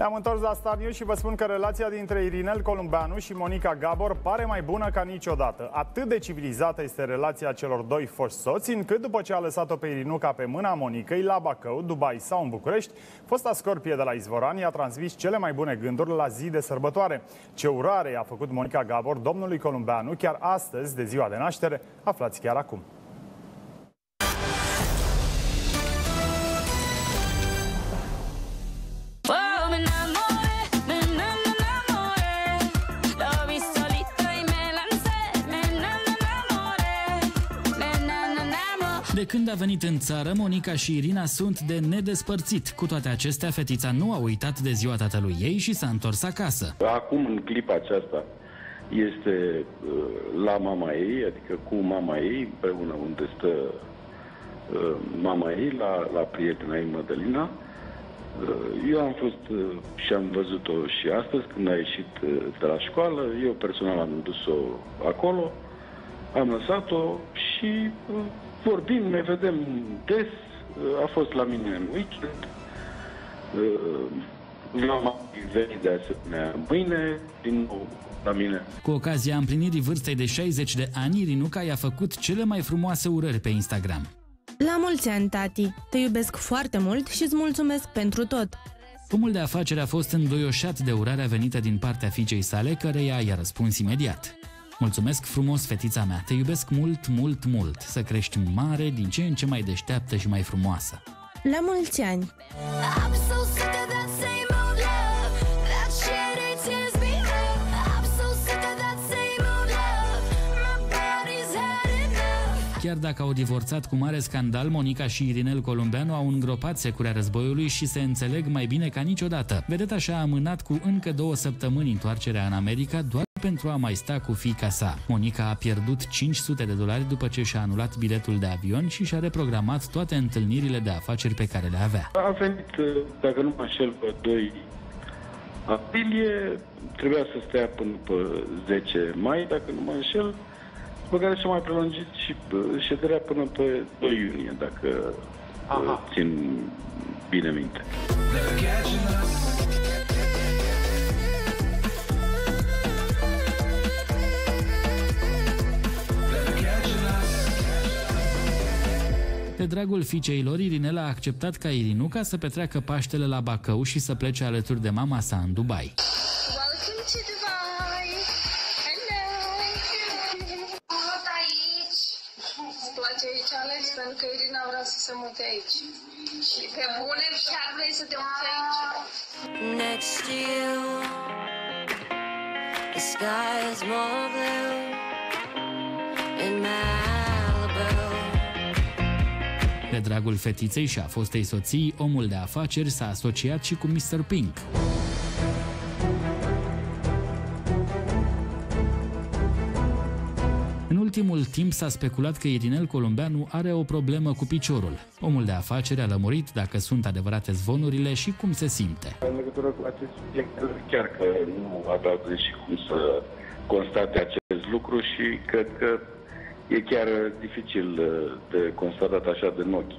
Ne-am întors la Star News și vă spun că relația dintre Irinel Columbeanu și Monica Gabor pare mai bună ca niciodată. Atât de civilizată este relația celor doi foști soți, încât după ce a lăsat-o pe Irinuca pe mâna Monicăi la Bacău, Dubai sau în București, fosta scorpie de la Izvoran i-a transmis cele mai bune gânduri la zi de sărbătoare. Ce urare a făcut Monica Gabor domnului Columbeanu chiar astăzi, de ziua de naștere, aflați chiar acum. De când a venit în țară, Monica și Irina sunt de nedespărțit. Cu toate acestea, fetița nu a uitat de ziua tatălui ei și s-a întors acasă. Acum, în clipa aceasta, este la mama ei, adică cu mama ei, împreună unde stă mama ei, la prietena ei, Mădălina. Eu am fost și am văzut-o și astăzi, când a ieșit de la școală. Eu personal am dus-o acolo, am lăsat-o și vorbim, ne vedem des. A fost la mine în weekend. Mama veni de asemenea mâine, din nou la mine. Cu ocazia împlinirii vârstei de 60 de ani, Irinuca i-a făcut cele mai frumoase urări pe Instagram. La mulți ani, tati! Te iubesc foarte mult și îți mulțumesc pentru tot! Omul de afaceri a fost înduioșat de urarea venită din partea fiicei sale, căreia i-a răspuns imediat. Mulțumesc frumos, fetița mea, te iubesc mult, mult, mult. Să crești mare, din ce în ce mai deșteaptă și mai frumoasă. La mulți ani! Chiar dacă au divorțat cu mare scandal, Monica și Irinel Columbeanu au îngropat securea războiului și se înțeleg mai bine ca niciodată. Vedeta și-a amânat cu încă 2 săptămâni întoarcerea în America doar pentru a mai sta cu fiica sa. Monica a pierdut $500 după ce și-a anulat biletul de avion și și-a reprogramat toate întâlnirile de afaceri pe care le avea. A venit, dacă nu mă înșel, pe 2 aprilie, trebuia să stea până pe 10 mai, dacă nu mă înșel, pe care și-a mai prelungit și șederea până pe 2 iunie, dacă țin bine minte. De dragul fiicei lor, Irinel a acceptat ca Irinuca să petreacă Paștele la Bacău și să plece alături de mama sa în Dubai. Aici, Alex, pentru că Irina vrea să se mute aici. Și pe bune, chiar vrei să te muți aici? Next to you, the sky is more blue in Malibu. De dragul fetiței și a fostei soții, omul de afaceri s-a asociat și cu Mr. Pink. În ultimul timp s-a speculat că Irinel Columbeanu are o problemă cu piciorul. Omul de afaceri a lămurit dacă sunt adevărate zvonurile și cum se simte. În legătură cu acest subiect, chiar că nu avea și cum să constate acest lucru și cred că e chiar dificil de constatat așa de ochi.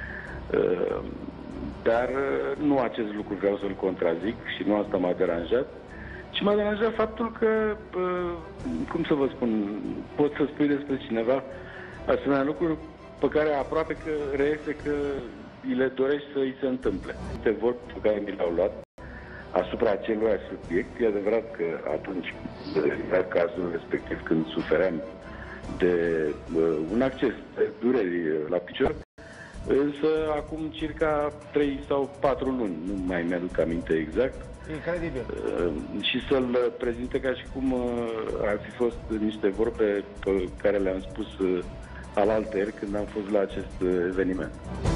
Dar nu acest lucru vreau să-l contrazic și nu asta m-a deranjat. Și m-a deranjat faptul că, cum să vă spun, pot să spui despre cineva asemenea lucruri pe care aproape că reiese că îi le dorești să îi se întâmple. Este vorbe pe care mi le-au luat asupra acelui subiect. E adevărat că atunci era cazul respectiv când sufeream de un acces de dureri la picior, însă acum circa 3 sau 4 luni, nu mai mi-aduc aminte exact. Incredibil. Și să-l prezinte ca și cum ar fi fost niște vorbe pe care le-am spus alaltăieri când am fost la acest eveniment.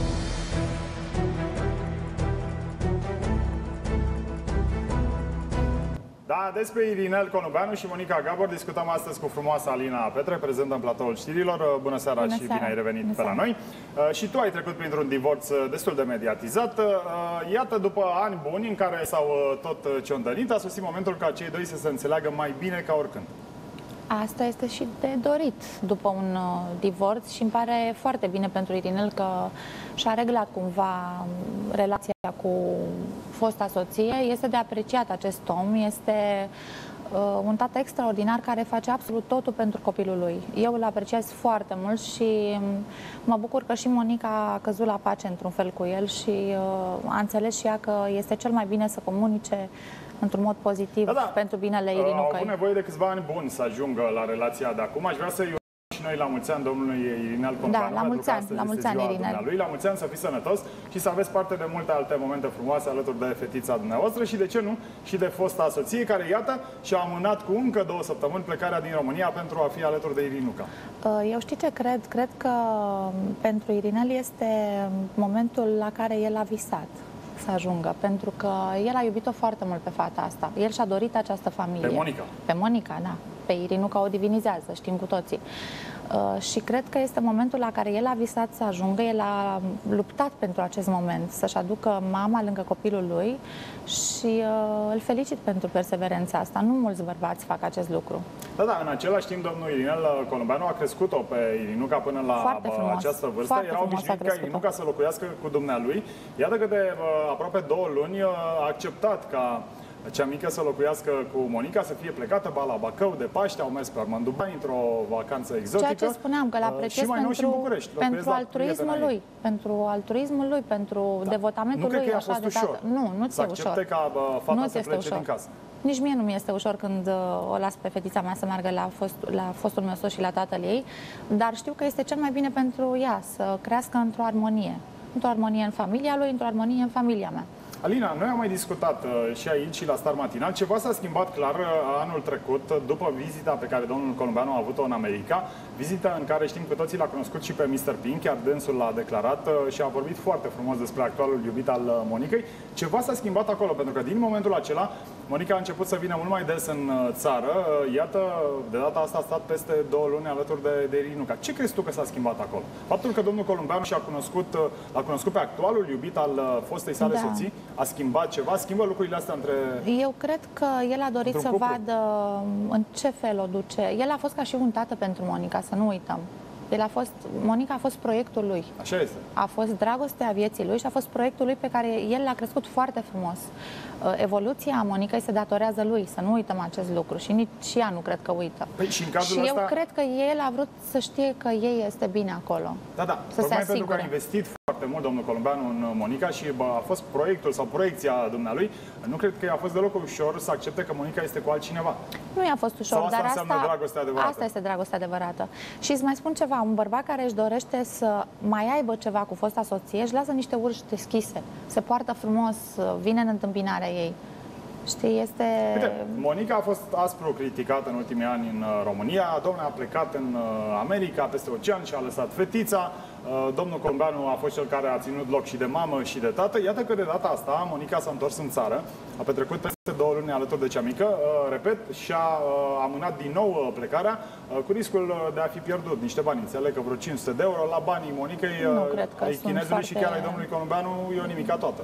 Da, despre Irinel Columbeanu și Monica Gabor discutăm astăzi cu frumoasa Alina Petre, prezentă în platoul știrilor. Bună seara. Bună și seara. Bine ai revenit pe la noi. Și tu ai trecut printr-un divorț destul de mediatizat. Iată, după ani buni în care s-au tot ciondănit, a sosit momentul ca cei doi să se înțeleagă mai bine ca oricând. Asta este și de dorit după un divorț și îmi pare foarte bine pentru Irinel că și-a reglat cumva relația cu fosta soție. Este de apreciat acest om, este un tată extraordinar care face absolut totul pentru copilul lui. Eu îl apreciez foarte mult și mă bucur că și Monica a căzut la pace într-un fel cu el și a înțeles și ea că este cel mai bine să comunice într-un mod pozitiv pentru binele Irinucăi. Au avut nevoie de câțiva ani buni să ajungă la relația de acum. Aș vrea să-i urăm și noi la mulți ani domnului Irinel Columbeanu. Da, la mulți ani, Irinel. La mulți ani, să fii sănătos și să aveți parte de multe alte momente frumoase alături de fetița dumneavoastră și, de ce nu, și de fosta soție, care, iată, și-a amânat cu încă 2 săptămâni plecarea din România pentru a fi alături de Irinuca. Eu știu ce cred? Cred că pentru Irinel este momentul la care el a visat să ajungă, pentru că el a iubit-o foarte mult pe fata asta. El și-a dorit această familie. Pe Monica. Pe Monica, da. Pe Irinuca o divinizează, știm cu toții. Și cred că este momentul la care el a visat să ajungă, el a luptat pentru acest moment, să-și aducă mama lângă copilul lui și îl felicit pentru perseverența asta. Nu mulți bărbați fac acest lucru. Da, în același timp, domnul Irinel Columbeanu a crescut-o pe Irinuca până la această vârstă. Era obișnuit ca Irinuca să locuiască cu dumnealui. Iată că de aproape 2 luni a acceptat ca cea mică să locuiască cu Monica, să fie plecată la Bacău de Paște, au mers pe Armandubani într-o vacanță exotică. Ceea ce spuneam, că l-apreciez pentru altruismul lui, pentru devotamentul lui. Nu cred că a fost ușor. Nu ți-e ușor. Ca fata să plece din casă. Nici mie nu mi este ușor când o las pe fetița mea să meargă la fostul meu soț și la tatăl ei, dar știu că este cel mai bine pentru ea să crească într-o armonie. Într-o armonie în familia lui, într-o armonie în familia mea. Alina, noi am mai discutat și aici și la Star Matinal. Ceva s-a schimbat clar anul trecut, după vizita pe care domnul Columbeanu a avut-o în America. Vizita în care știm cu toții l-a cunoscut și pe Mr. Pink, chiar dânsul l-a declarat și a vorbit foarte frumos despre actualul iubit al Monicăi. Ceva s-a schimbat acolo, pentru că din momentul acela Monica a început să vină mult mai des în țară. Iată, de data asta a stat peste 2 luni alături de Irinuca. Ce crezi tu că s-a schimbat acolo? Faptul că domnul Columbeanu l-a cunoscut pe actualul iubit al fostei sale soții, a schimbat ceva? Schimbă lucrurile astea între... Eu cred că el a dorit să vadă în ce fel o duce. El a fost ca și un tată pentru Monica, să nu uităm. Monica a fost proiectul lui. Așa este. A fost dragostea vieții lui și a fost proiectul lui pe care el l-a crescut foarte frumos. Evoluția Monicăi se datorează lui, să nu uităm acest lucru și nici ea nu cred că uită. Păi, și în cazul ăsta... eu cred că el a vrut să știe că ei este bine acolo. Da. Să se asigure. Pentru că a investit foarte mult domnul Columbeanu în Monica și a fost proiectul sau proiecția dumnealui. Nu cred că i-a fost deloc ușor să accepte că Monica este cu altcineva. Nu i-a fost ușor, sau dar asta este dragostea adevărată. Și îți mai spun ceva, un bărbat care își dorește să mai aibă ceva cu fosta soție, își lasă niște uși deschise, se poartă frumos, vine în întâmpinarea ei. Știi, este... Uite, Monica a fost aspru criticată în ultimii ani în România. Domnul a plecat în America, peste ocean, și a lăsat fetița. Domnul Columbeanu a fost cel care a ținut loc și de mamă și de tată. Iată că de data asta Monica s-a întors în țară. A petrecut peste 2 luni alături de cea mică. Repet, și-a amânat din nou plecarea cu riscul de a fi pierdut niște bani. Înțeleg că vreo 500 de euro la banii Monicăi, ai chinezului și chiar ai domnului Columbeanu, e o nimica toată.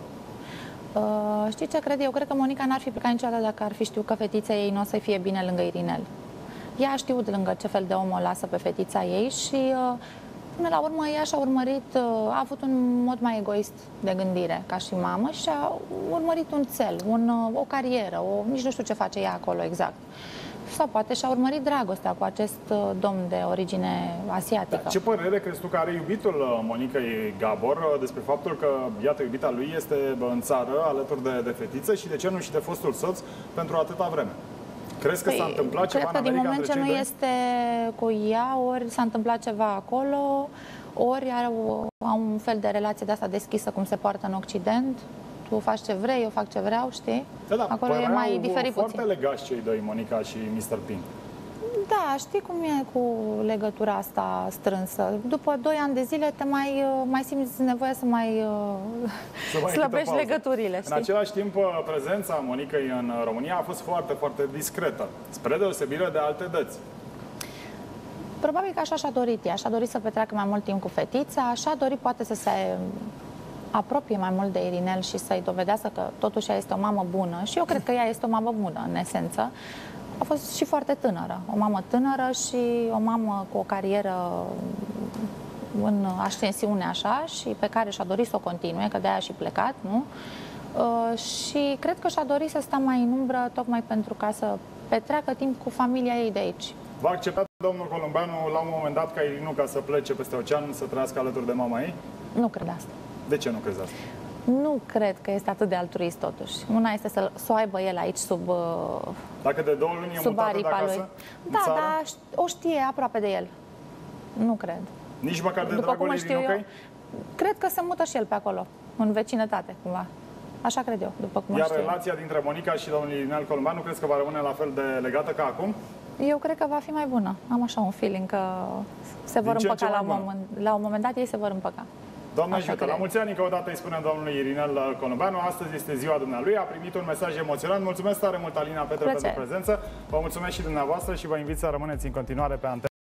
Știi ce cred? Eu cred că Monica n-ar fi plecat niciodată dacă ar fi știut că fetița ei nu o să fie bine lângă Irinel. Ea a știut lângă ce fel de om o lasă pe fetița ei și până la urmă ea și-a urmărit, a avut un mod mai egoist de gândire ca și mamă și a urmărit un cel, o carieră, nici nu știu ce face ea acolo exact. Sau poate și-a urmărit dragostea cu acest domn de origine asiatică. Ce părere crezi tu că are iubitul Monicăi Gabor despre faptul că, iată, iubita lui este în țară alături de fetiță și de ce nu și de fostul soț pentru atâta vreme? Crezi că s-a întâmplat ceva în America? Cred că din moment ce nu este cu ea, ori s-a întâmplat ceva acolo, ori au un fel de relație de asta deschisă cum se poartă în Occident. Tu faci ce vrei, eu fac ce vreau, știi? Da, acolo e mai diferit puțin. Foarte legați cei doi, Monica și Mr. Pink. Da, știi cum e cu legătura asta strânsă. După 2 ani de zile te mai simți nevoia să mai slăbești legăturile. Știi? În același timp, prezența Monicăi în România a fost foarte, foarte discretă, spre deosebire de alte dăți. Probabil că așa și-a dorit ea. Și-a dorit să petreacă mai mult timp cu fetița, și-a dorit poate să se apropie mai mult de Irinel și să-i dovedească că totuși ea este o mamă bună. Și eu cred că ea este o mamă bună, în esență. a fost și foarte tânără. O mamă tânără și o mamă cu o carieră în ascensiune așa și pe care și-a dorit să o continue, că de-aia și plecat, nu? Și cred că și-a dorit să stea mai în umbră tocmai pentru ca să petreacă timp cu familia ei de aici. Va accepta domnul Columbeanu la un moment dat ca Irinuca să plece peste ocean, să trăiască alături de mama ei? Nu cred asta. De ce nu crezi asta? Nu cred că este atât de altruist totuși. Una este să o aibă el aici sub Dacă de 2 luni e mutată de acasă, lui. Da, dar o știe aproape de el. Nu cred. Nici măcar de După dragul cum știu Irinucăi? eu, cred că se mută și el pe acolo, în vecinătate, cumva. Așa cred eu, după cum Iar știu. relația dintre Monica și domnul Irinel Columbeanu crezi că va rămâne la fel de legată ca acum? Eu cred că va fi mai bună. Am așa un feeling că se vor împăca la un moment dat, ei se vor împăca. Doamne ajută, la mulți ani încă o dată îi spunem domnului Irinel Columbeanu. Astăzi este ziua dumnealui, a primit un mesaj emoționant. Mulțumesc tare mult, Alina Petre, pentru prezență. Vă mulțumesc și dumneavoastră și vă invit să rămâneți în continuare pe antena.